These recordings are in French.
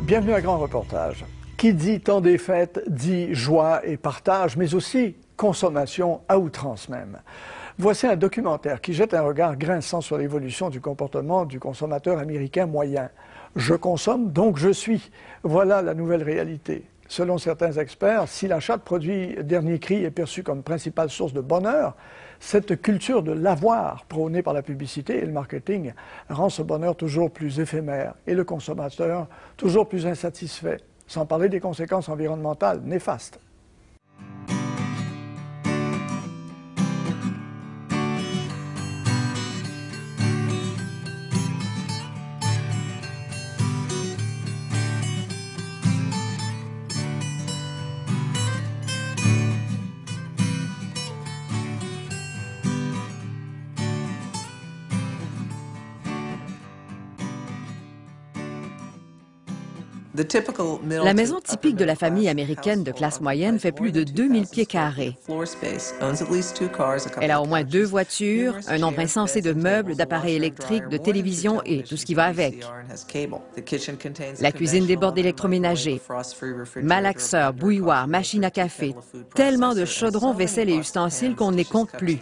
Bienvenue à Grand Reportage. Qui dit temps des fêtes dit joie et partage, mais aussi consommation à outrance même. Voici un documentaire qui jette un regard grinçant sur l'évolution du comportement du consommateur américain moyen. Je consomme, donc je suis. Voilà la nouvelle réalité. Selon certains experts, si l'achat de produits dernier cri est perçu comme principale source de bonheur, cette culture de l'avoir prônée par la publicité et le marketing rend ce bonheur toujours plus éphémère et le consommateur toujours plus insatisfait, sans parler des conséquences environnementales néfastes. La maison typique de la famille américaine de classe moyenne fait plus de 2000 pieds carrés. Elle a au moins 2 voitures, un nombre insensé de meubles, d'appareils électriques, de télévisions et tout ce qui va avec. La cuisine déborde d'électroménager, malaxeurs, bouilloires, machines à café, tellement de chaudrons, vaisselle et ustensiles qu'on ne les compte plus.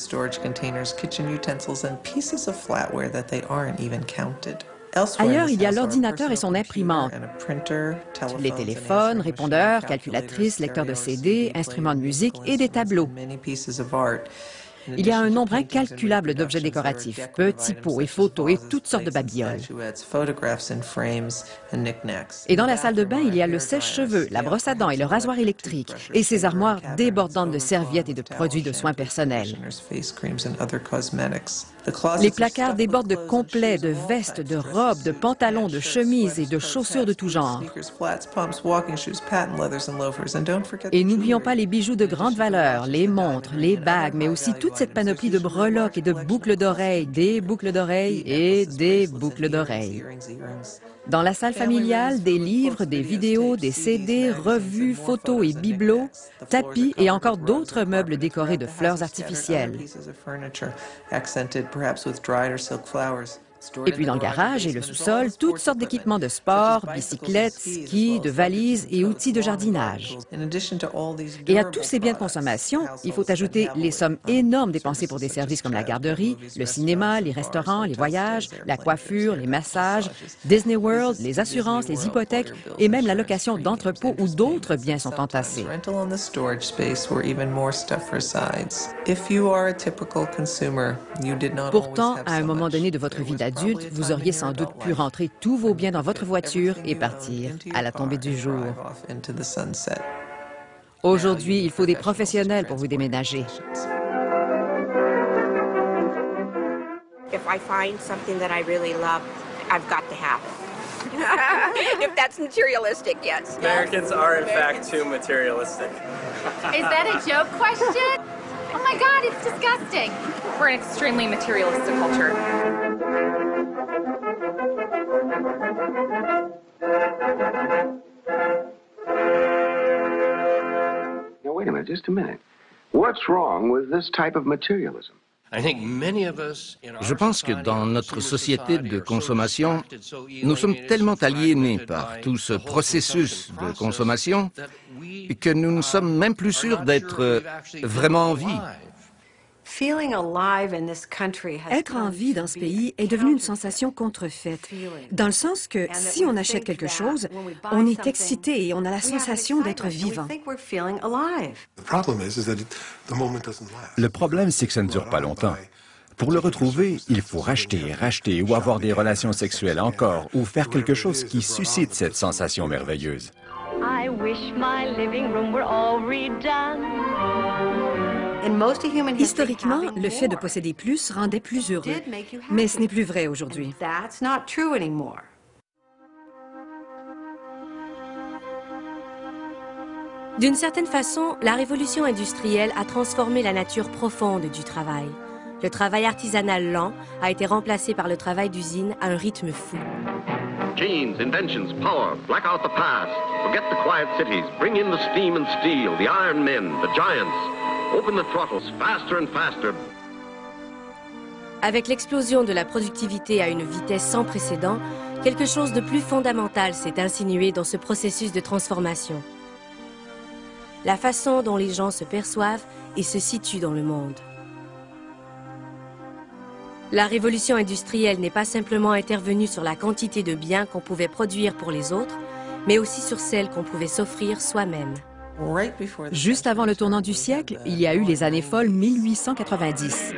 Ailleurs, il y a l'ordinateur et son imprimante, les téléphones, répondeurs, calculatrices, lecteurs de CD, instruments de musique et des tableaux. Il y a un nombre incalculable d'objets décoratifs, petits pots et photos et toutes sortes de babioles. Et dans la salle de bain, il y a le sèche-cheveux, la brosse à dents et le rasoir électrique, et ces armoires débordantes de serviettes et de produits de soins personnels. Les placards débordent de complets, de vestes, de robes, de pantalons, de chemises et de chaussures de tout genre. Et n'oublions pas les bijoux de grande valeur, les montres, les bagues, mais aussi toute cette panoplie de breloques et de boucles d'oreilles, des boucles d'oreilles et des boucles d'oreilles. Dans la salle familiale, des livres, des vidéos, des CD, revues, photos et bibelots, tapis et encore d'autres meubles décorés de fleurs artificielles. Et puis dans le garage et le sous-sol, toutes sortes d'équipements de sport, bicyclettes, skis, de valises et outils de jardinage. Et à tous ces biens de consommation, il faut ajouter les sommes énormes dépensées pour des services comme la garderie, le cinéma, les restaurants, les voyages, la coiffure, les massages, Disney World, les assurances, les hypothèques et même la location d'entrepôts où d'autres biens sont entassés. Pourtant, à un moment donné de votre vie d'adulte, vous auriez sans doute pu rentrer tous vos biens dans votre voiture et partir à la tombée du jour. Aujourd'hui, il faut des professionnels pour vous déménager. If I find something that I really love, I've got to have it. If that's materialistic, yes. Americans are in fact too materialistic. Is that a joke question? Oh my God, it's disgusting. We're an extremely materialistic culture. Now, wait a minute, just a minute. What's wrong with this type of materialism? Je pense que dans notre société de consommation, nous sommes tellement aliénés par tout ce processus de consommation que nous ne sommes même plus sûrs d'être vraiment en vie. Être en vie dans ce pays est devenu une sensation contrefaite, dans le sens que si on achète quelque chose, on est excité et on a la sensation d'être vivant. Le problème, c'est que ça ne dure pas longtemps. Pour le retrouver, il faut racheter, racheter ou avoir des relations sexuelles encore ou faire quelque chose qui suscite cette sensation merveilleuse. I wish my living room were all redone. Historiquement, le fait de posséder plus rendait plus heureux, mais ce n'est plus vrai aujourd'hui. D'une certaine façon, la révolution industrielle a transformé la nature profonde du travail. Le travail artisanal lent a été remplacé par le travail d'usine à un rythme fou. Genes, inventions, power, black out the past. Forget the quiet cities. Bring in the steam and steel, the iron men, the giants. Open the throttles faster and faster. Avec l'explosion de la productivité à une vitesse sans précédent, Quelque chose de plus fondamental s'est insinué dans ce processus de transformation. La façon dont les gens se perçoivent et se situent dans le monde. La révolution industrielle n'est pas simplement intervenue sur la quantité de biens qu'on pouvait produire pour les autres, mais aussi sur celle qu'on pouvait s'offrir soi-même. Juste avant le tournant du siècle, il y a eu les années folles 1890.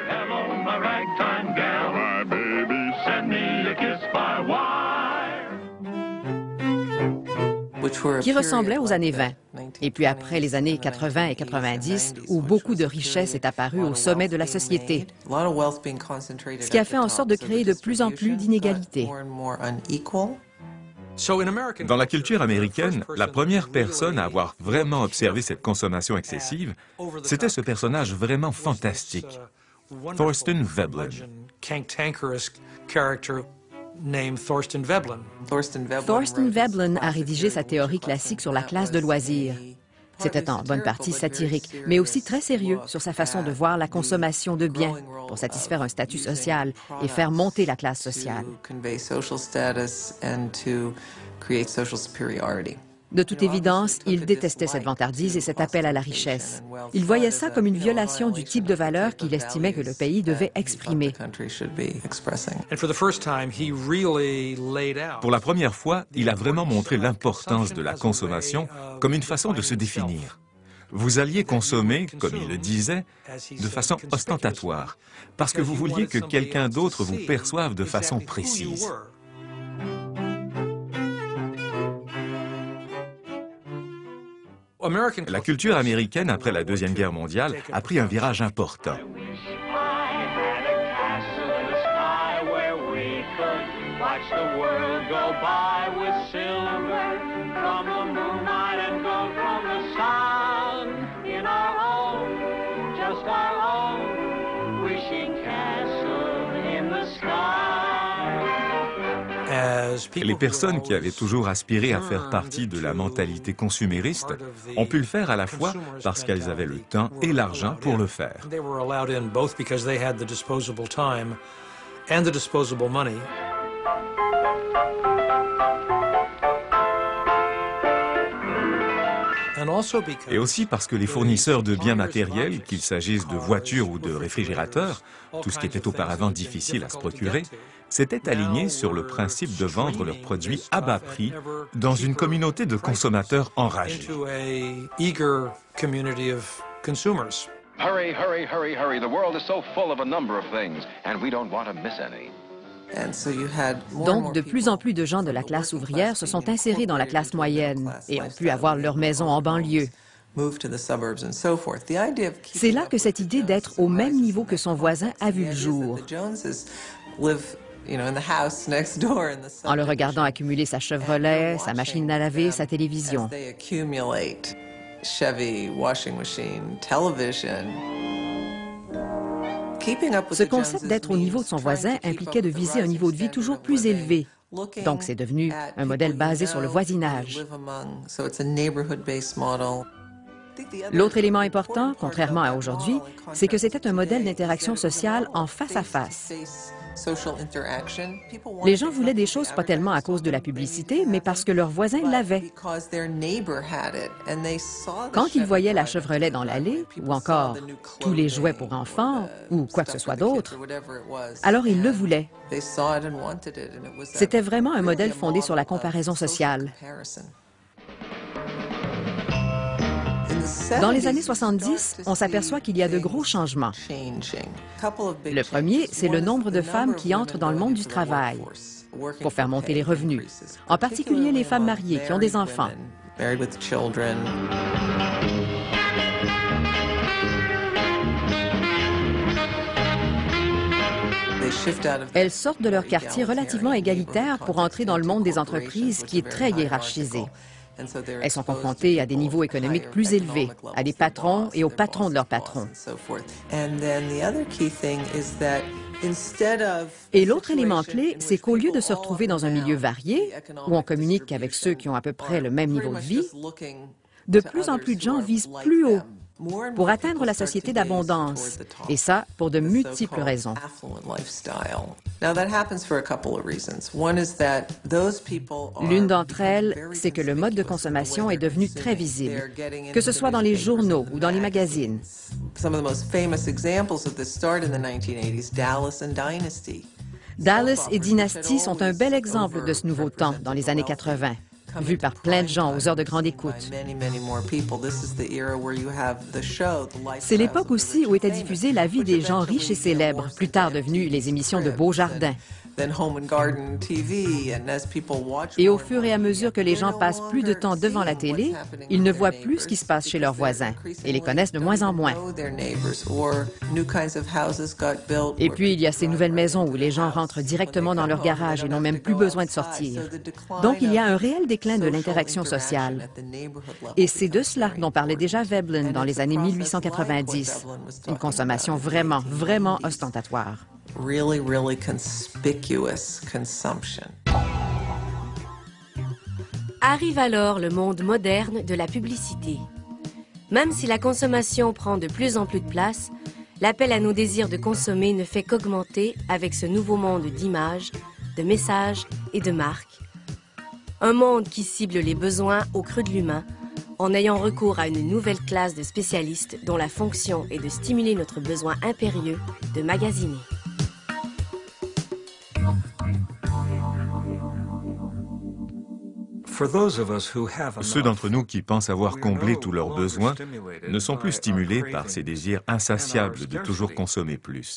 Qui ressemblaient aux années 20. Et puis après les années 80 et 90, où beaucoup de richesse est apparue au sommet de la société, ce qui a fait en sorte de créer de plus en plus d'inégalités. Dans la culture américaine, la première personne à avoir vraiment observé cette consommation excessive, c'était ce personnage vraiment fantastique, Thorstein Veblen. Thorstein Veblen a rédigé sa théorie classique sur la classe de loisirs. C'était en bonne partie satirique, mais aussi très sérieux sur sa façon de voir la consommation de biens pour satisfaire un statut social et faire monter la classe sociale. De toute évidence, il détestait cette vantardise et cet appel à la richesse. Il voyait ça comme une violation du type de valeurs qu'il estimait que le pays devait exprimer. Pour la première fois, il a vraiment montré l'importance de la consommation comme une façon de se définir. Vous alliez consommer, comme il le disait, de façon ostentatoire, parce que vous vouliez que quelqu'un d'autre vous perçoive de façon précise. La culture américaine, après la Deuxième Guerre mondiale, a pris un virage important. Les personnes qui avaient toujours aspiré à faire partie de la mentalité consumériste ont pu le faire à la fois parce qu'elles avaient le temps et l'argent pour le faire. Et aussi parce que les fournisseurs de biens matériels, qu'il s'agisse de voitures ou de réfrigérateurs, tout ce qui était auparavant difficile à se procurer, s'étaient alignés sur le principe de vendre leurs produits à bas prix dans une communauté de consommateurs enragés. Hurry, hurry, hurry, hurry. The world is so full of a number of things, and we don't want to miss any. Donc, de plus en plus de gens de la classe ouvrière se sont insérés dans la classe moyenne et ont pu avoir leur maison en banlieue. C'est là que cette idée d'être au même niveau que son voisin a vu le jour. En le regardant accumuler sa Chevrolet, sa machine à laver, sa télévision. Ce concept d'être au niveau de son voisin impliquait de viser un niveau de vie toujours plus élevé. Donc, c'est devenu un modèle basé sur le voisinage. L'autre élément important, contrairement à aujourd'hui, c'est que c'était un modèle d'interaction sociale en face à face. Les gens voulaient des choses pas tellement à cause de la publicité, mais parce que leurs voisins l'avaient. Quand ils voyaient la Chevrolet dans l'allée, ou encore tous les jouets pour enfants, ou quoi que ce soit d'autre, alors ils le voulaient. C'était vraiment un modèle fondé sur la comparaison sociale. Dans les années 70, on s'aperçoit qu'il y a de gros changements. Le premier, c'est le nombre de femmes qui entrent dans le monde du travail pour faire monter les revenus, en particulier les femmes mariées qui ont des enfants. Elles sortent de leur quartier relativement égalitaire pour entrer dans le monde des entreprises qui est très hiérarchisé. Elles sont confrontées à des niveaux économiques plus élevés, à des patrons et aux patrons de leurs patrons. Et l'autre élément clé, c'est qu'au lieu de se retrouver dans un milieu varié, où on communique avec ceux qui ont à peu près le même niveau de vie, de plus en plus de gens visent plus haut pour atteindre la société d'abondance, et ça pour de multiples raisons. L'une d'entre elles, c'est que le mode de consommation est devenu très visible, que ce soit dans les journaux ou dans les magazines. Dallas et Dynasty sont un bel exemple de ce nouveau temps dans les années 80, vu par plein de gens aux heures de grande écoute. C'est l'époque aussi où était diffusée la vie des gens riches et célèbres, plus tard devenues les émissions de Beaujardin. Et au fur et à mesure que les gens passent plus de temps devant la télé, ils ne voient plus ce qui se passe chez leurs voisins et les connaissent de moins en moins. Et puis, il y a ces nouvelles maisons où les gens rentrent directement dans leur garage et n'ont même plus besoin de sortir. Donc, il y a un réel déclin de l'interaction sociale. Et c'est de cela dont parlait déjà Veblen dans les années 1890. Une consommation vraiment, vraiment ostentatoire. Really conspicuous consumption. Arrive alors le monde moderne de la publicité. Même si la consommation prend de plus en plus de place, l'appel à nos désirs de consommer ne fait qu'augmenter avec ce nouveau monde d'images, de messages et de marques. Un monde qui cible les besoins au creux de l'humain en ayant recours à une nouvelle classe de spécialistes dont la fonction est de stimuler notre besoin impérieux de magasiner. Ceux d'entre nous qui pensent avoir comblé tous leurs besoins ne sont plus stimulés par ces désirs insatiables de toujours consommer plus.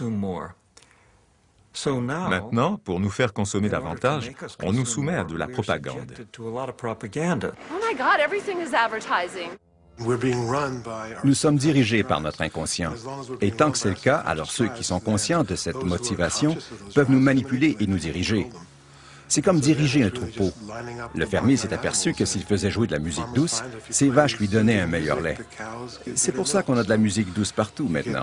Maintenant, pour nous faire consommer davantage, on nous soumet à de la propagande. Oh my God, everything is advertising. Nous sommes dirigés par notre inconscient. Et tant que c'est le cas, alors ceux qui sont conscients de cette motivation peuvent nous manipuler et nous diriger. C'est comme diriger un troupeau. Le fermier s'est aperçu que s'il faisait jouer de la musique douce, ses vaches lui donnaient un meilleur lait. C'est pour ça qu'on a de la musique douce partout maintenant.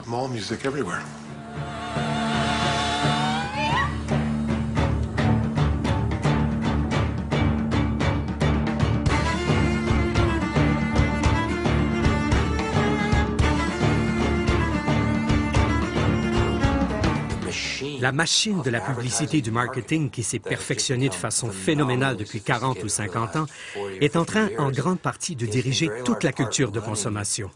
La machine de la publicité et du marketing qui s'est perfectionnée de façon phénoménale depuis 40 ou 50 ans est en train en grande partie de diriger toute la culture de consommation.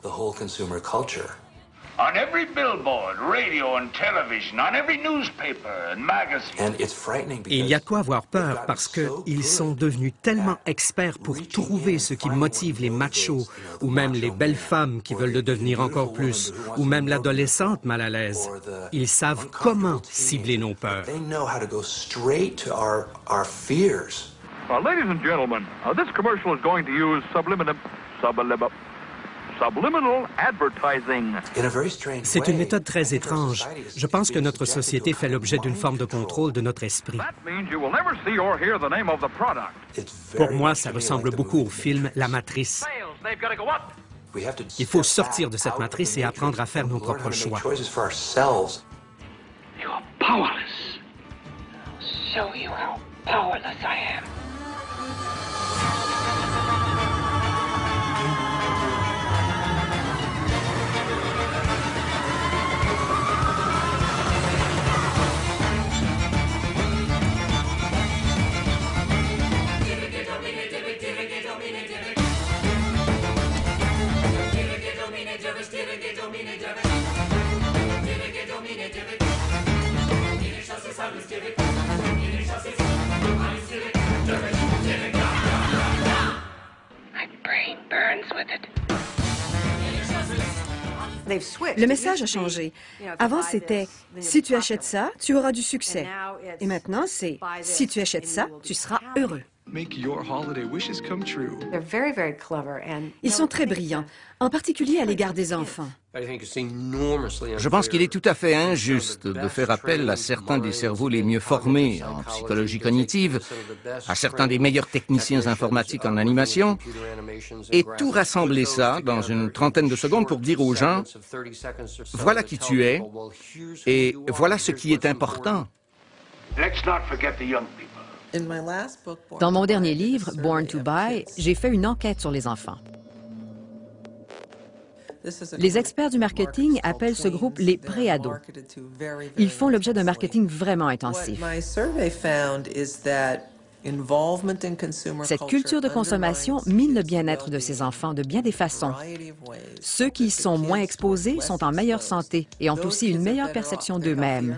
On every billboard, radio and television, on every newspaper and magazine. Et il y a de quoi avoir peur parce qu'ils sont devenus tellement experts pour trouver ce qui motive les machos, ou même les belles femmes qui veulent le devenir encore plus, ou même l'adolescente mal à l'aise. Ils savent comment cibler nos peurs. Ladies and gentlemen, this commercial is going to use subliminal advertising. C'est une méthode très étrange. Je pense que notre société fait l'objet d'une forme de contrôle de notre esprit. Pour moi, ça ressemble beaucoup au film La Matrice. Il faut sortir de cette matrice et apprendre à faire nos propres choix. You're powerless. I'll show you how powerless I am. Le message a changé. Avant, c'était « Si tu achètes ça, tu auras du succès ». Et maintenant, c'est « Si tu achètes ça, tu seras heureux ». Ils sont très brillants, en particulier à l'égard des enfants. Je pense qu'il est tout à fait injuste de faire appel à certains des cerveaux les mieux formés en psychologie cognitive, à certains des meilleurs techniciens informatiques en animation, et tout rassembler ça dans une trentaine de secondes pour dire aux gens « Voilà qui tu es, et voilà ce qui est important ». Dans mon dernier livre, Born to Buy, j'ai fait une enquête sur les enfants. Les experts du marketing appellent ce groupe les pré-ados. Ils font l'objet d'un marketing vraiment intensif. Cette culture de consommation mine le bien-être de ces enfants de bien des façons. Ceux qui y sont moins exposés sont en meilleure santé et ont aussi une meilleure perception d'eux-mêmes.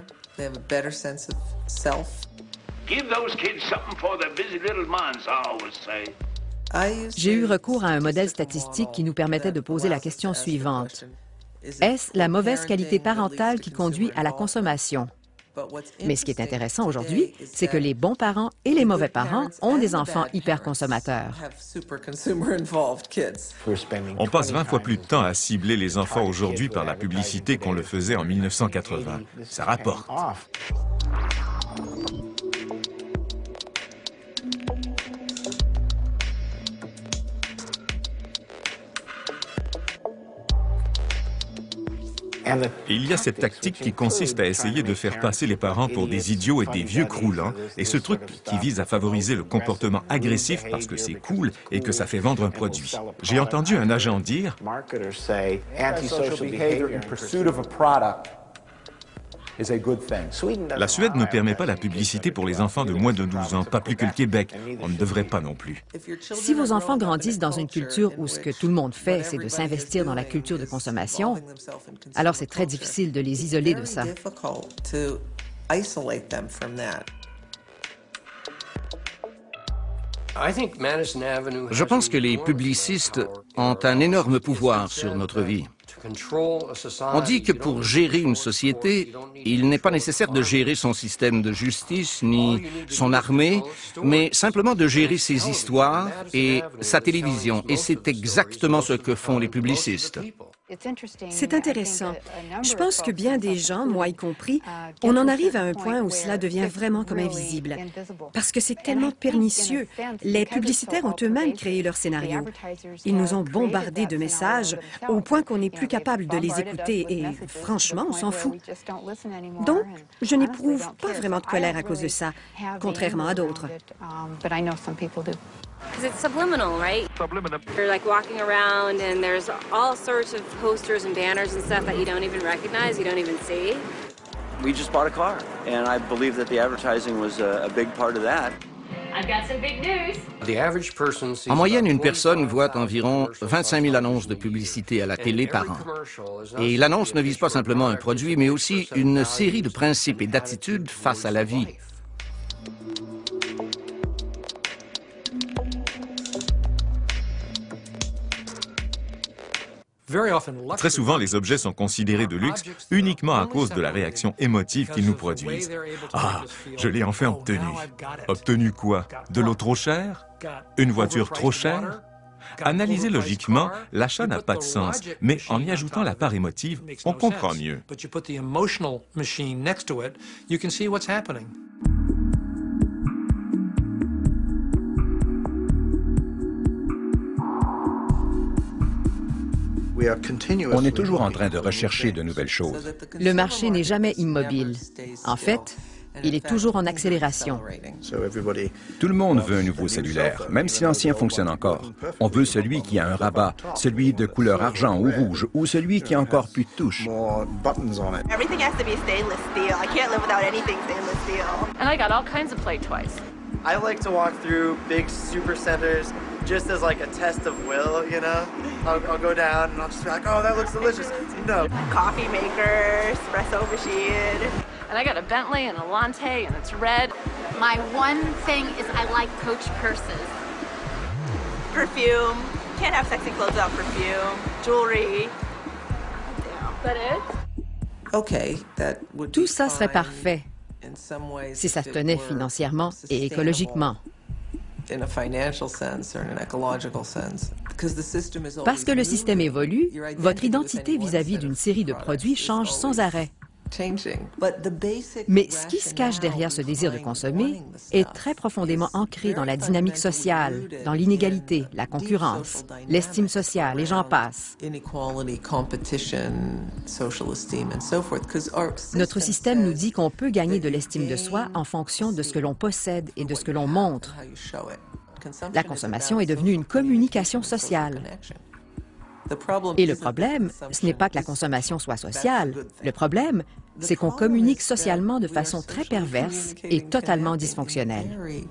J'ai eu recours à un modèle statistique qui nous permettait de poser la question suivante. Est-ce la mauvaise qualité parentale qui conduit à la consommation? Mais ce qui est intéressant aujourd'hui, c'est que les bons parents et les mauvais parents ont des enfants hyperconsommateurs. On passe 20 fois plus de temps à cibler les enfants aujourd'hui par la publicité qu'on le faisait en 1980. Ça rapporte. Et il y a cette tactique qui consiste à essayer de faire passer les parents pour des idiots et des vieux croulants, et ce truc qui vise à favoriser le comportement agressif parce que c'est cool et que ça fait vendre un produit. J'ai entendu un agent dire la Suède ne permet pas la publicité pour les enfants de moins de 12 ans, pas plus que le Québec. On ne devrait pas non plus. Si vos enfants grandissent dans une culture où ce que tout le monde fait, c'est de s'investir dans la culture de consommation, alors c'est très difficile de les isoler de ça. Je pense que les publicistes ont un énorme pouvoir sur notre vie. On dit que pour gérer une société, il n'est pas nécessaire de gérer son système de justice ni son armée, mais simplement de gérer ses histoires et sa télévision. Et c'est exactement ce que font les publicistes. C'est intéressant. Je pense que bien des gens, moi y compris, on en arrive à un point où cela devient vraiment comme invisible. Parce que c'est tellement pernicieux. Les publicitaires ont eux-mêmes créé leur scénario. Ils nous ont bombardés de messages au point qu'on n'est plus capable de les écouter et franchement, on s'en fout. Donc, je n'éprouve pas vraiment de colère à cause de ça, contrairement à d'autres. Because it's subliminal, right? Subliminal. You're like walking around and there's all sorts of posters and banners and stuff that you don't even recognize, you don't even see. We just bought a car, and I believe that the advertising was a big part of that. I've got some big news. En moyenne, une personne voit environ 25 000 annonces de publicité à la télé par an. Et l'annonce ne vise pas simplement un produit, mais aussi une série de principes et d'attitudes face à la vie. Très souvent, les objets sont considérés de luxe uniquement à cause de la réaction émotive qu'ils nous produisent. Ah, je l'ai enfin obtenu. Obtenu quoi? De l'eau trop chère? Une voiture trop chère? Analysé logiquement, l'achat n'a pas de sens, mais en y ajoutant la part émotive, on comprend mieux. On est toujours en train de rechercher de nouvelles choses. Le marché n'est jamais immobile. En fait, il est toujours en accélération. Tout le monde veut un nouveau cellulaire, même si l'ancien fonctionne encore. On veut celui qui a un rabat, celui de couleur argent ou rouge, ou celui qui a encore plus de touches. Everything has to be stainless steel. I can't live without anything stainless steel. And I got all kinds of play toys. I like to walk through big super centers just as like a test of will, you know? I'll go down and I'll just be like, oh, that looks delicious. No. Coffee maker, espresso machine. And I got a Bentley and a Lante and it's red. My one thing is I like Coach purses. Perfume. Can't have sexy clothes without perfume. Jewelry. That it? Okay, that would Tout ça serait parfait si ça se tenait financièrement et écologiquement. Parce que le système évolue, votre identité vis-à-vis d'une série de produits change sans arrêt. Mais ce qui se cache derrière ce désir de consommer est très profondément ancré dans la dynamique sociale, dans l'inégalité, la concurrence, l'estime sociale, et j'en passe. Notre système nous dit qu'on peut gagner de l'estime de soi en fonction de ce que l'on possède et de ce que l'on montre. La consommation est devenue une communication sociale. Et le problème, ce n'est pas que la consommation soit sociale. Le problème, c'est qu'on communique socialement de façon très perverse et totalement dysfonctionnelle.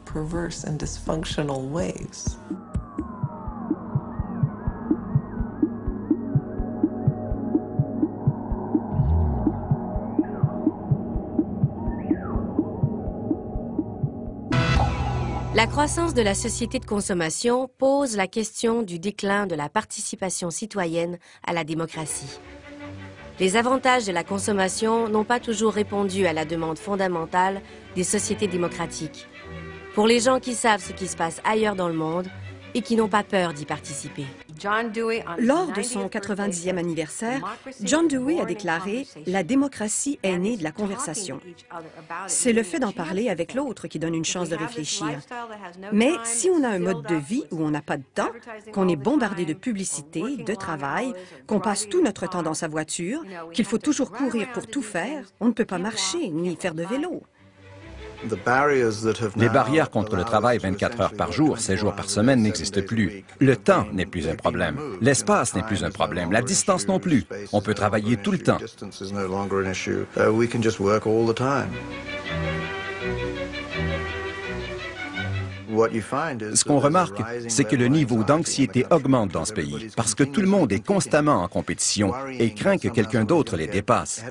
La croissance de la société de consommation pose la question du déclin de la participation citoyenne à la démocratie. Les avantages de la consommation n'ont pas toujours répondu à la demande fondamentale des sociétés démocratiques. Pour les gens qui savent ce qui se passe ailleurs dans le monde et qui n'ont pas peur d'y participer. Lors de son 90e anniversaire, John Dewey a déclaré « La démocratie est née de la conversation ». C'est le fait d'en parler avec l'autre qui donne une chance de réfléchir. Mais si on a un mode de vie où on n'a pas de temps, qu'on est bombardé de publicité, de travail, qu'on passe tout notre temps dans sa voiture, qu'il faut toujours courir pour tout faire, on ne peut pas marcher ni faire de vélo. Les barrières contre le travail 24 heures par jour, 7 jours par semaine n'existent plus. Le temps n'est plus un problème. L'espace n'est plus un problème. La distance non plus. On peut travailler tout le temps. Ce qu'on remarque, c'est que le niveau d'anxiété augmente dans ce pays parce que tout le monde est constamment en compétition et craint que quelqu'un d'autre les dépasse.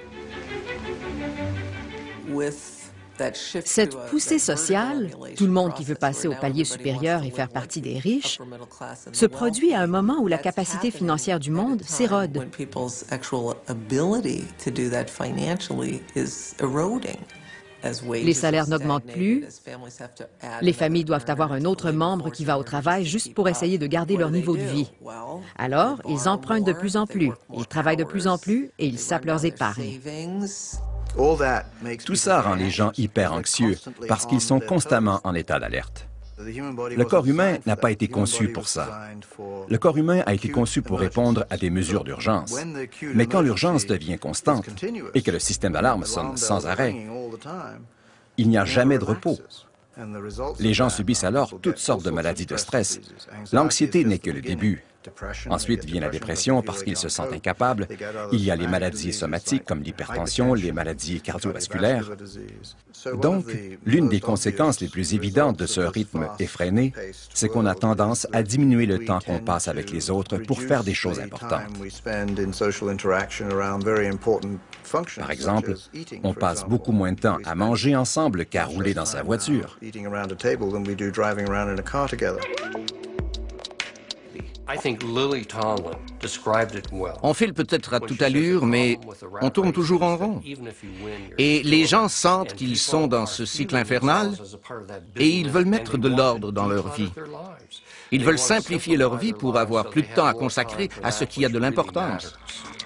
Cette poussée sociale, tout le monde qui veut passer au palier supérieur et faire partie des riches, se produit à un moment où la capacité financière du monde s'érode. Les salaires n'augmentent plus, les familles doivent avoir un autre membre qui va au travail juste pour essayer de garder leur niveau de vie. Alors, ils empruntent de plus en plus, ils travaillent de plus en plus et ils sapent leurs épargnes. Tout ça rend les gens hyper anxieux parce qu'ils sont constamment en état d'alerte. Le corps humain n'a pas été conçu pour ça. Le corps humain a été conçu pour répondre à des mesures d'urgence. Mais quand l'urgence devient constante et que le système d'alarme sonne sans arrêt, il n'y a jamais de repos. Les gens subissent alors toutes sortes de maladies de stress. L'anxiété n'est que le début. Ensuite vient la dépression parce qu'ils se sentent incapables. Il y a les maladies somatiques comme l'hypertension, les maladies cardiovasculaires. Donc, l'une des conséquences les plus évidentes de ce rythme effréné, c'est qu'on a tendance à diminuer le temps qu'on passe avec les autres pour faire des choses importantes. Par exemple, on passe beaucoup moins de temps à manger ensemble qu'à rouler dans sa voiture. On file peut-être à toute allure, mais on tourne toujours en rond. Et les gens sentent qu'ils sont dans ce cycle infernal et ils veulent mettre de l'ordre dans leur vie. Ils veulent simplifier leur vie pour avoir plus de temps à consacrer à ce qui a de l'importance.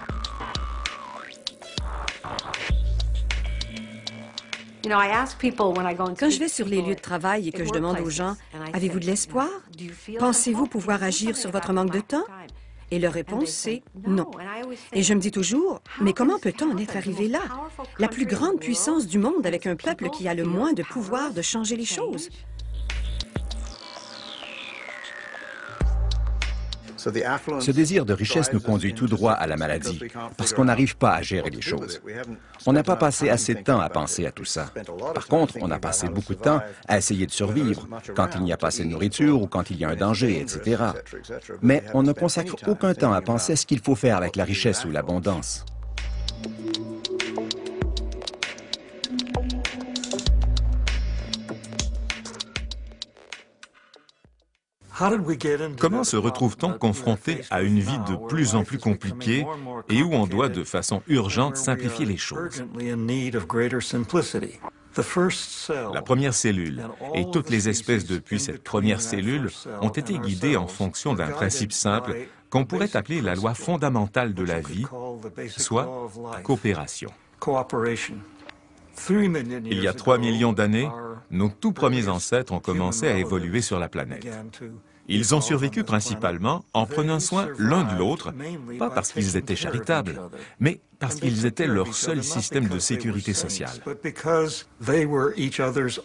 Quand je vais sur les lieux de travail et que je demande aux gens « Avez-vous de l'espoir? Pensez-vous pouvoir agir sur votre manque de temps? » Et leur réponse, c'est « Non ». Et je me dis toujours « Mais comment peut-on en être arrivé là? La plus grande puissance du monde avec un peuple qui a le moins de pouvoir de changer les choses. » Ce désir de richesse nous conduit tout droit à la maladie, parce qu'on n'arrive pas à gérer les choses. On n'a pas passé assez de temps à penser à tout ça. Par contre, on a passé beaucoup de temps à essayer de survivre, quand il n'y a pas assez de nourriture ou quand il y a un danger, etc. Mais on ne consacre aucun temps à penser à ce qu'il faut faire avec la richesse ou l'abondance. Comment se retrouve-t-on confronté à une vie de plus en plus compliquée et où on doit de façon urgente simplifier les choses? La première cellule et toutes les espèces depuis cette première cellule ont été guidées en fonction d'un principe simple qu'on pourrait appeler la loi fondamentale de la vie, soit la coopération. Il y a 3 millions d'années, nos tout premiers ancêtres ont commencé à évoluer sur la planète. Ils ont survécu principalement en prenant soin l'un de l'autre, pas parce qu'ils étaient charitables, mais parce qu'ils étaient leur seul système de sécurité sociale.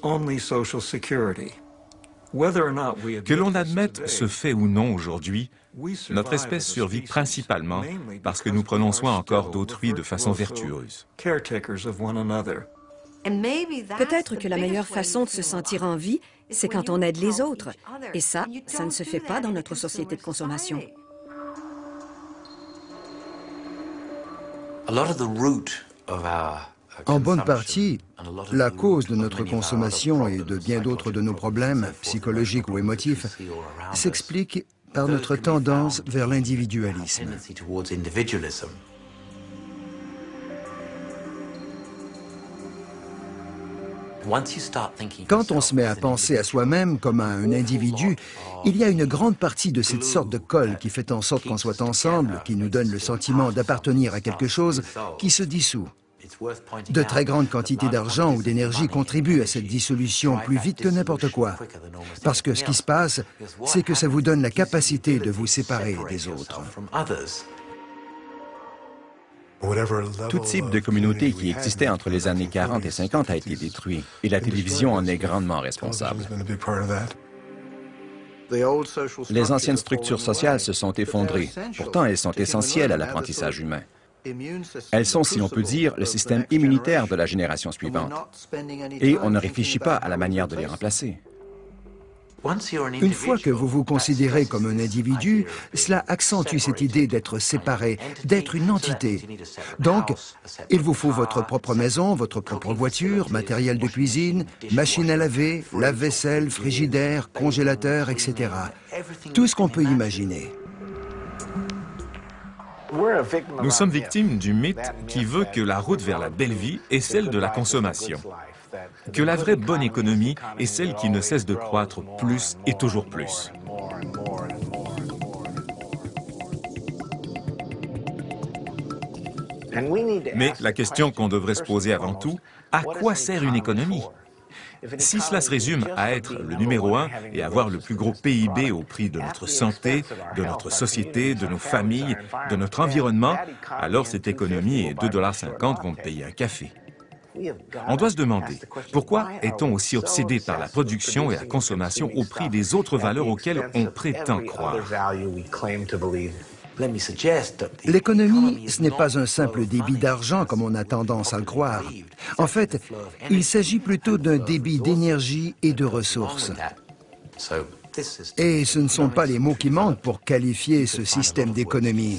Que l'on admette ce fait ou non aujourd'hui, Notre espèce survit principalement parce que nous prenons soin encore d'autrui de façon vertueuse. Peut-être que la meilleure façon de se sentir en vie, c'est quand on aide les autres. Et ça ne se fait pas dans notre société de consommation. En bonne partie, la cause de notre consommation et de bien d'autres de nos problèmes, psychologiques ou émotifs, s'explique par notre tendance vers l'individualisme. Quand on se met à penser à soi-même comme à un individu, il y a une grande partie de cette sorte de colle qui fait en sorte qu'on soit ensemble, qui nous donne le sentiment d'appartenir à quelque chose, qui se dissout. De très grandes quantités d'argent ou d'énergie contribuent à cette dissolution plus vite que n'importe quoi. Parce que ce qui se passe, c'est que ça vous donne la capacité de vous séparer des autres. Tout type de communauté qui existait entre les années 40 et 50 a été détruit, et la télévision en est grandement responsable. Les anciennes structures sociales se sont effondrées, pourtant elles sont essentielles à l'apprentissage humain. Elles sont, si l'on peut dire, le système immunitaire de la génération suivante. Et on ne réfléchit pas à la manière de les remplacer. Une fois que vous vous considérez comme un individu, cela accentue cette idée d'être séparé, d'être une entité. Donc, il vous faut votre propre maison, votre propre voiture, matériel de cuisine, machine à laver, lave-vaisselle, frigidaire, congélateur, etc. Tout ce qu'on peut imaginer. Nous sommes victimes du mythe qui veut que la route vers la belle vie est celle de la consommation. Que la vraie bonne économie est celle qui ne cesse de croître plus et toujours plus. Mais la question qu'on devrait se poser avant tout, à quoi sert une économie? Si cela se résume à être le numéro 1 et avoir le plus gros PIB au prix de notre santé, de notre société, de nos familles, de notre environnement, alors cette économie et 2,50 $ vont payer un café. On doit se demander, pourquoi est-on aussi obsédé par la production et la consommation au prix des autres valeurs auxquelles on prétend croire? L'économie, ce n'est pas un simple débit d'argent comme on a tendance à le croire. En fait, il s'agit plutôt d'un débit d'énergie et de ressources. Et ce ne sont pas les mots qui manquent pour qualifier ce système d'économie.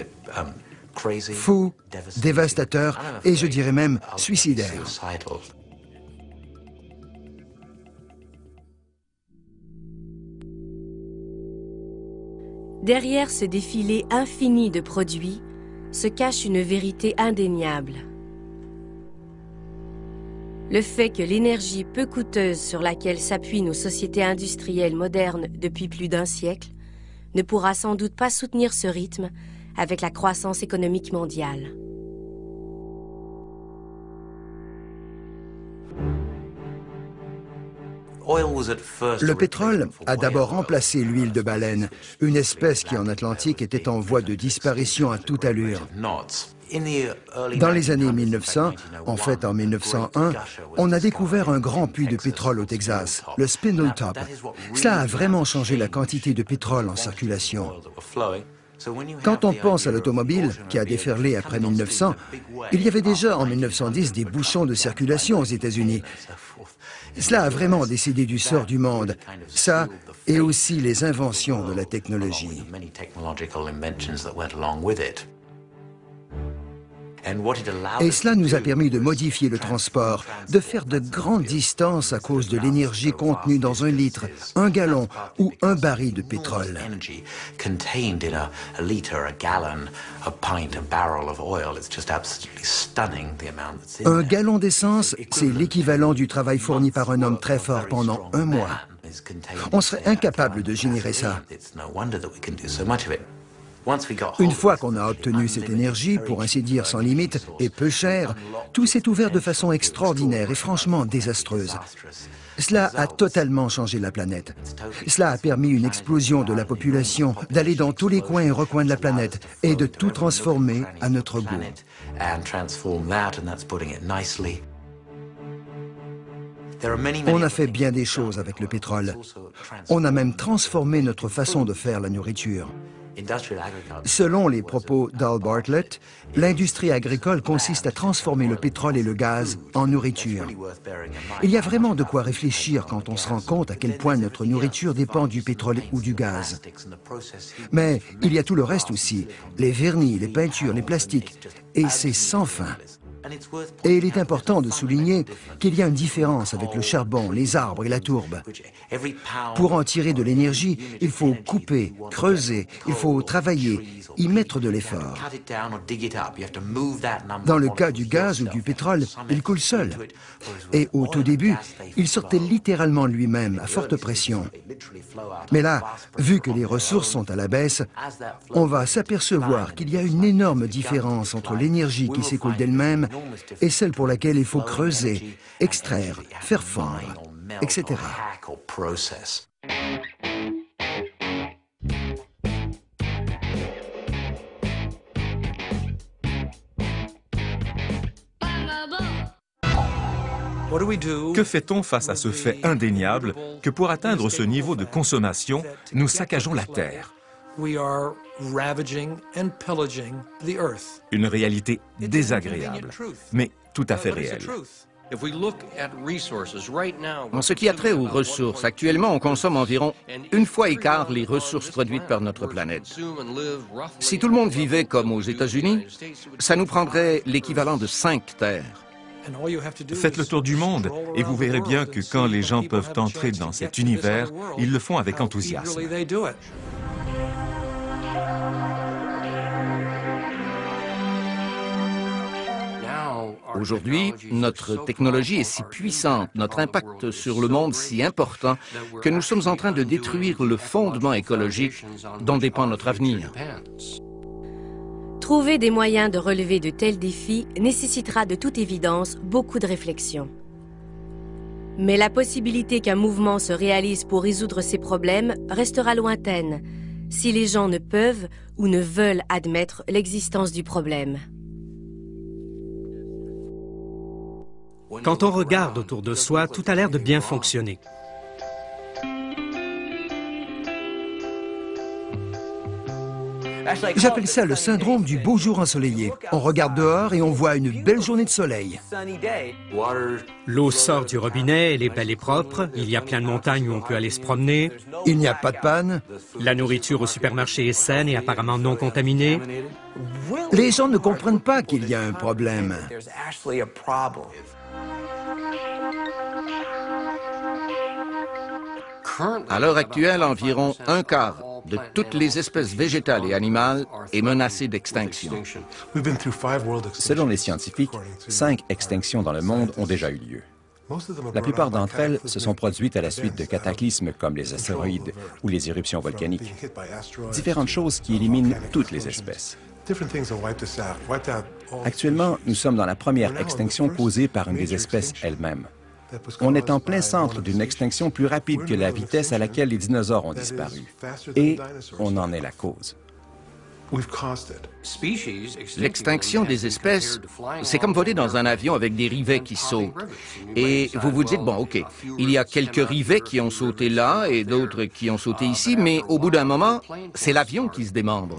Fou, dévastateur et je dirais même suicidaire. Derrière ce défilé infini de produits se cache une vérité indéniable. Le fait que l'énergie peu coûteuse sur laquelle s'appuient nos sociétés industrielles modernes depuis plus d'un siècle ne pourra sans doute pas soutenir ce rythme avec la croissance économique mondiale. Le pétrole a d'abord remplacé l'huile de baleine, une espèce qui en Atlantique était en voie de disparition à toute allure. Dans les années 1900, en fait en 1901, on a découvert un grand puits de pétrole au Texas, le Spindletop. Cela a vraiment changé la quantité de pétrole en circulation. Quand on pense à l'automobile, qui a déferlé après 1900, il y avait déjà en 1910 des bouchons de circulation aux États-Unis. Cela a vraiment décidé du sort du monde. Ça, et aussi les inventions de la technologie. Et cela nous a permis de modifier le transport, de faire de grandes distances à cause de l'énergie contenue dans un litre, un gallon ou un baril de pétrole. Un gallon d'essence, c'est l'équivalent du travail fourni par un homme très fort pendant un mois. On serait incapable de générer ça. Une fois qu'on a obtenu cette énergie, pour ainsi dire sans limite, et peu chère, tout s'est ouvert de façon extraordinaire et franchement désastreuse. Cela a totalement changé la planète. Cela a permis une explosion de la population, d'aller dans tous les coins et recoins de la planète et de tout transformer à notre goût. On a fait bien des choses avec le pétrole. On a même transformé notre façon de faire la nourriture. Selon les propos d'Al Bartlett, l'industrie agricole consiste à transformer le pétrole et le gaz en nourriture. Il y a vraiment de quoi réfléchir quand on se rend compte à quel point notre nourriture dépend du pétrole ou du gaz. Mais il y a tout le reste aussi, les vernis, les peintures, les plastiques, et c'est sans fin. Et il est important de souligner qu'il y a une différence avec le charbon, les arbres et la tourbe. Pour en tirer de l'énergie, il faut couper, creuser, il faut travailler, y mettre de l'effort. Dans le cas du gaz ou du pétrole, il coule seul. Et au tout début, il sortait littéralement lui-même à forte pression. Mais là, vu que les ressources sont à la baisse, on va s'apercevoir qu'il y a une énorme différence entre l'énergie qui s'écoule d'elle-même et celle pour laquelle il faut creuser, extraire, faire fondre, etc. Que fait-on face à ce fait indéniable que pour atteindre ce niveau de consommation, nous saccageons la Terre? Une réalité désagréable, mais tout à fait réelle. En ce qui a trait aux ressources, actuellement, on consomme environ une fois et quart les ressources produites par notre planète. Si tout le monde vivait comme aux États-Unis, ça nous prendrait l'équivalent de 5 terres. Faites le tour du monde et vous verrez bien que quand les gens peuvent entrer dans cet univers, ils le font avec enthousiasme. Aujourd'hui, notre technologie est si puissante, notre impact sur le monde si important, que nous sommes en train de détruire le fondement écologique dont dépend notre avenir. Trouver des moyens de relever de tels défis nécessitera de toute évidence beaucoup de réflexion. Mais la possibilité qu'un mouvement se réalise pour résoudre ces problèmes restera lointaine, si les gens ne peuvent ou ne veulent admettre l'existence du problème. Quand on regarde autour de soi, tout a l'air de bien fonctionner. J'appelle ça le syndrome du beau jour ensoleillé. On regarde dehors et on voit une belle journée de soleil. L'eau sort du robinet, elle est belle et propre. Il y a plein de montagnes où on peut aller se promener. Il n'y a pas de panne. La nourriture au supermarché est saine et apparemment non contaminée. Les gens ne comprennent pas qu'il y a un problème. À l'heure actuelle, environ un quart de toutes les espèces végétales et animales est menacée d'extinction. Selon les scientifiques, 5 extinctions dans le monde ont déjà eu lieu. La plupart d'entre elles se sont produites à la suite de cataclysmes comme les astéroïdes ou les éruptions volcaniques. Différentes choses qui éliminent toutes les espèces. Actuellement, nous sommes dans la première extinction causée par une des espèces elles-mêmes. On est en plein centre d'une extinction plus rapide que la vitesse à laquelle les dinosaures ont disparu. Et on en est la cause. L'extinction des espèces, c'est comme voler dans un avion avec des rivets qui sautent. Et vous vous dites, bon, OK, il y a quelques rivets qui ont sauté là et d'autres qui ont sauté ici, mais au bout d'un moment, c'est l'avion qui se démembre.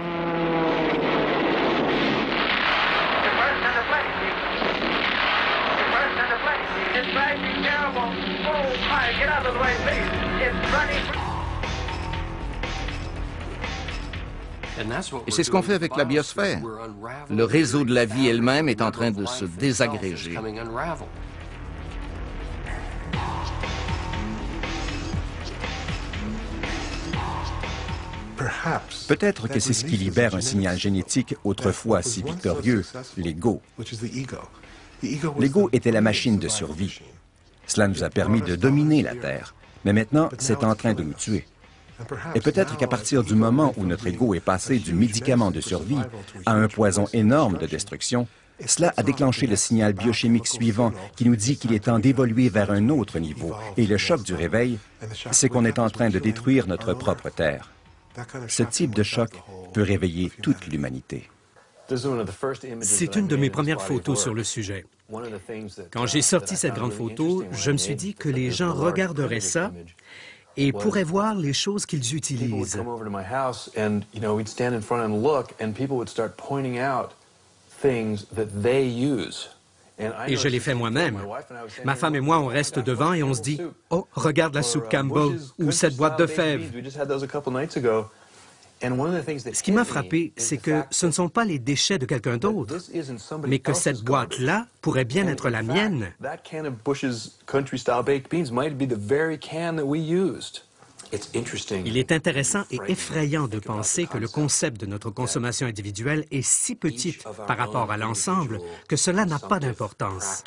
Et c'est ce qu'on fait avec la biosphère. Le réseau de la vie elle-même est en train de se désagréger. Peut-être que c'est ce qui libère un signal génétique autrefois si victorieux, l'ego. L'ego était la machine de survie. Cela nous a permis de dominer la Terre. Mais maintenant, c'est en train de nous tuer. Et peut-être qu'à partir du moment où notre ego est passé du médicament de survie à un poison énorme de destruction, cela a déclenché le signal biochimique suivant qui nous dit qu'il est temps d'évoluer vers un autre niveau. Et le choc du réveil, c'est qu'on est en train de détruire notre propre Terre. Ce type de choc peut réveiller toute l'humanité. C'est une de mes premières photos sur le sujet. Quand j'ai sorti cette grande photo, je me suis dit que les gens regarderaient ça et pourrait voir les choses qu'ils utilisent. Et je l'ai fait moi-même. Ma femme et moi, on reste devant et on se dit « Oh, regarde la soupe Campbell ou cette boîte de fèves. » Ce qui m'a frappé, c'est que ce ne sont pas les déchets de quelqu'un d'autre, mais que cette boîte-là pourrait bien être la mienne. Il est intéressant et effrayant de penser que le concept de notre consommation individuelle est si petite par rapport à l'ensemble que cela n'a pas d'importance.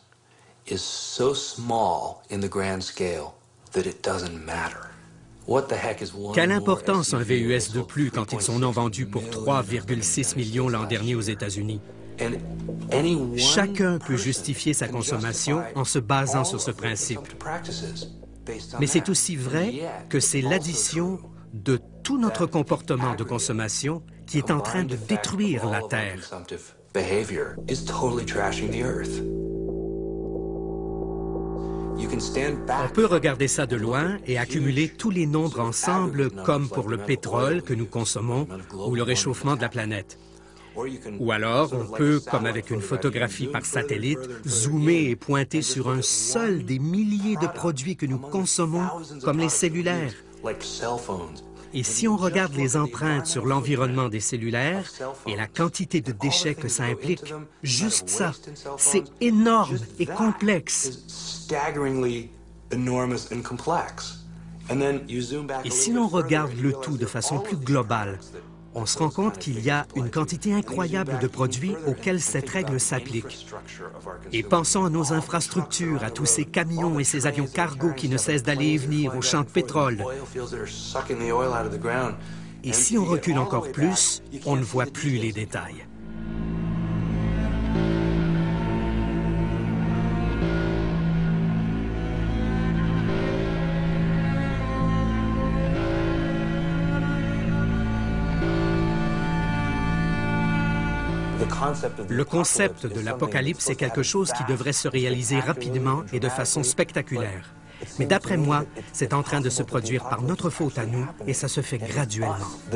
Quelle importance un VUS de plus quand ils sont non vendus pour 3,6 millions l'an dernier aux États-Unis? Chacun peut justifier sa consommation en se basant sur ce principe. Mais c'est aussi vrai que c'est l'addition de tout notre comportement de consommation qui est en train de détruire la Terre. On peut regarder ça de loin et accumuler tous les nombres ensemble, comme pour le pétrole que nous consommons ou le réchauffement de la planète. Ou alors, on peut, comme avec une photographie par satellite, zoomer et pointer sur un seul des milliers de produits que nous consommons, comme les cellulaires. Et si on regarde les empreintes sur l'environnement des cellulaires et la quantité de déchets que ça implique, juste ça, c'est énorme et complexe. Et si l'on regarde le tout de façon plus globale, on se rend compte qu'il y a une quantité incroyable de produits auxquels cette règle s'applique. Et pensons à nos infrastructures, à tous ces camions et ces avions cargo qui ne cessent d'aller et venir aux champs de pétrole. Et si on recule encore plus, on ne voit plus les détails. Le concept de l'apocalypse est quelque chose qui devrait se réaliser rapidement et de façon spectaculaire. Mais d'après moi, c'est en train de se produire par notre faute à nous et ça se fait graduellement.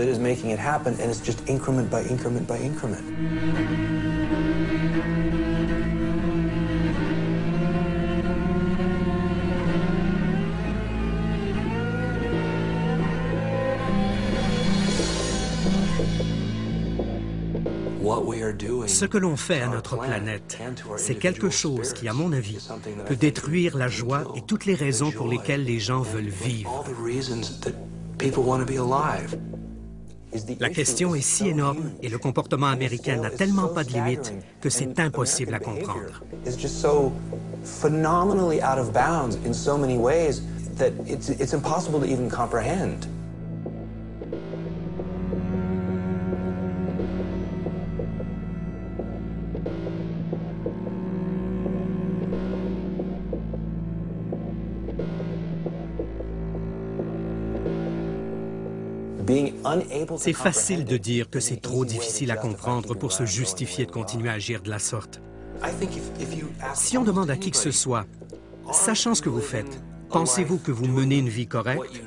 Ce que l'on fait à notre planète, c'est quelque chose qui, à mon avis, peut détruire la joie et toutes les raisons pour lesquelles les gens veulent vivre. La question est si énorme et le comportement américain n'a tellement pas de limite que c'est impossible à comprendre. C'est facile de dire que c'est trop difficile à comprendre pour se justifier de continuer à agir de la sorte. Si on demande à qui que ce soit, sachant ce que vous faites, pensez-vous que vous menez une vie correcte?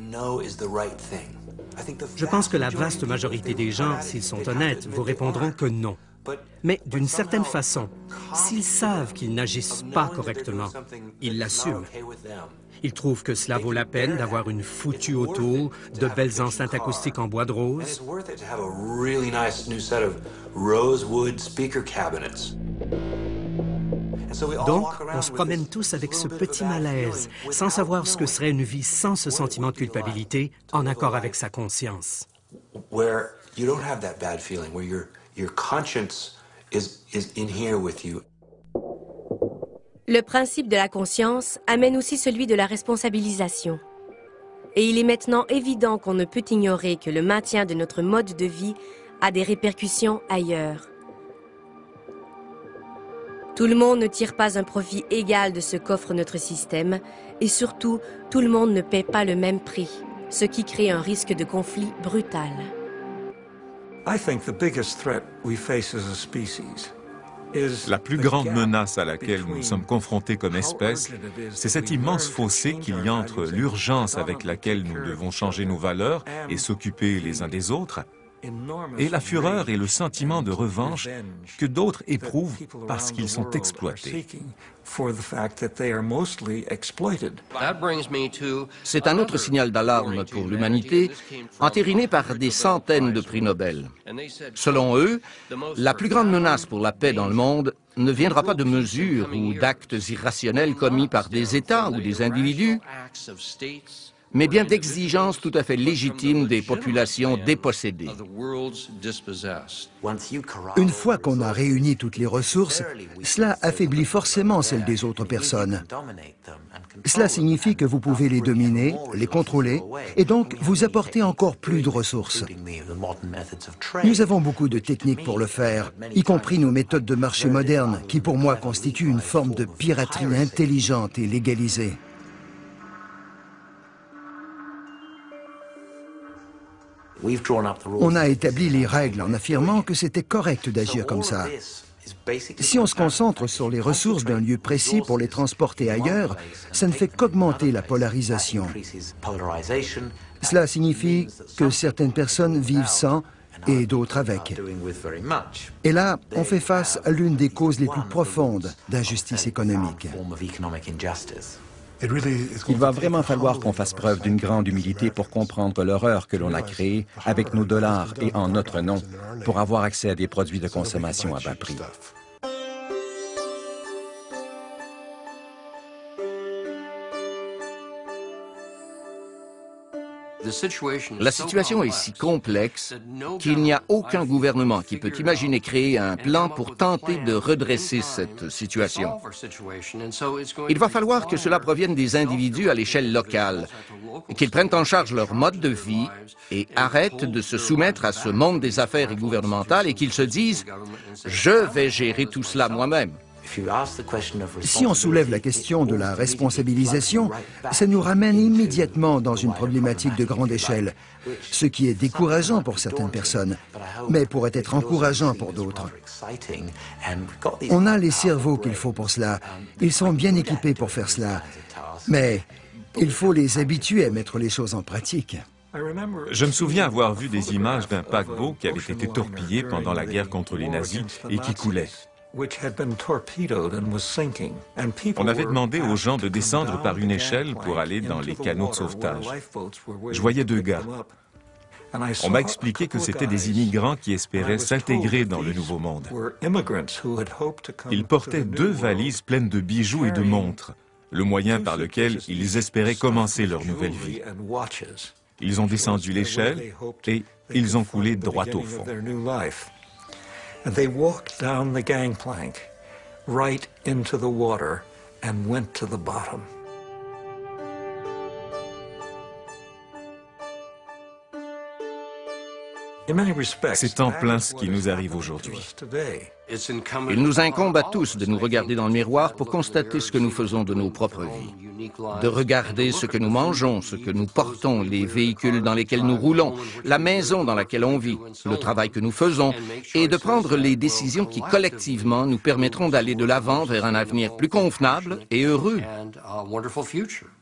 Je pense que la vaste majorité des gens, s'ils sont honnêtes, vous répondront que non. Mais d'une certaine façon, s'ils savent qu'ils n'agissent pas correctement, ils l'assument. Ils trouvent que cela vaut la peine d'avoir une foutue auto, de belles enceintes acoustiques en bois de rose. Donc, on se promène tous avec ce petit malaise, sans savoir ce que serait une vie sans ce sentiment de culpabilité, en accord avec sa conscience. Le principe de la conscience amène aussi celui de la responsabilisation. Et il est maintenant évident qu'on ne peut ignorer que le maintien de notre mode de vie a des répercussions ailleurs. Tout le monde ne tire pas un profit égal de ce qu'offre notre système, et surtout, tout le monde ne paie pas le même prix, ce qui crée un risque de conflit brutal. I think the biggest threat we face as a species La plus grande menace à laquelle nous sommes confrontés comme espèce, c'est cet immense fossé qu'il y a entre l'urgence avec laquelle nous devons changer nos valeurs et s'occuper les uns des autres, et la fureur et le sentiment de revanche que d'autres éprouvent parce qu'ils sont exploités. C'est un autre signal d'alarme pour l'humanité, entériné par des centaines de prix Nobel. Selon eux, la plus grande menace pour la paix dans le monde ne viendra pas de mesures ou d'actes irrationnels commis par des États ou des individus, mais bien d'exigences tout à fait légitimes des populations dépossédées. Une fois qu'on a réuni toutes les ressources, cela affaiblit forcément celles des autres personnes. Cela signifie que vous pouvez les dominer, les contrôler, et donc vous apporter encore plus de ressources. Nous avons beaucoup de techniques pour le faire, y compris nos méthodes de marché modernes, qui pour moi constituent une forme de piraterie intelligente et légalisée. On a établi les règles en affirmant que c'était correct d'agir comme ça. Si on se concentre sur les ressources d'un lieu précis pour les transporter ailleurs, ça ne fait qu'augmenter la polarisation. Cela signifie que certaines personnes vivent sans et d'autres avec. Et là, on fait face à l'une des causes les plus profondes d'injustice économique. Il va vraiment falloir qu'on fasse preuve d'une grande humilité pour comprendre l'horreur que l'on a créée avec nos dollars et en notre nom pour avoir accès à des produits de consommation à bas prix. La situation est si complexe qu'il n'y a aucun gouvernement qui peut imaginer créer un plan pour tenter de redresser cette situation. Il va falloir que cela provienne des individus à l'échelle locale, qu'ils prennent en charge leur mode de vie et arrêtent de se soumettre à ce monde des affaires gouvernementales et qu'ils se disent « je vais gérer tout cela moi-même ». Si on soulève la question de la responsabilisation, ça nous ramène immédiatement dans une problématique de grande échelle, ce qui est décourageant pour certaines personnes, mais pourrait être encourageant pour d'autres. On a les cerveaux qu'il faut pour cela, ils sont bien équipés pour faire cela, mais il faut les habituer à mettre les choses en pratique. Je me souviens avoir vu des images d'un paquebot qui avait été torpillé pendant la guerre contre les nazis et qui coulait. On avait demandé aux gens de descendre par une échelle pour aller dans les canots de sauvetage. Je voyais deux gars. On m'a expliqué que c'étaient des immigrants qui espéraient s'intégrer dans le nouveau monde. Ils portaient 2 valises pleines de bijoux et de montres, le moyen par lequel ils espéraient commencer leur nouvelle vie. Ils ont descendu l'échelle et ils ont coulé droit au fond. And they walked down the gangplank, right into the water, and went to the bottom. C'est en plein ce qui nous arrive aujourd'hui. Il nous incombe à tous de nous regarder dans le miroir pour constater ce que nous faisons de nos propres vies, de regarder ce que nous mangeons, ce que nous portons, les véhicules dans lesquels nous roulons, la maison dans laquelle on vit, le travail que nous faisons, et de prendre les décisions qui collectivement nous permettront d'aller de l'avant vers un avenir plus convenable et heureux.